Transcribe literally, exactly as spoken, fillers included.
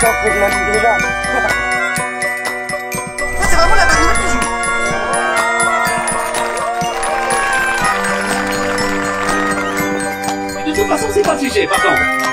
t'en fais de la vie déjà. Ça, c'est vraiment la bonne nouvelle du jour. De toute façon, c'est pas sujet, par contre.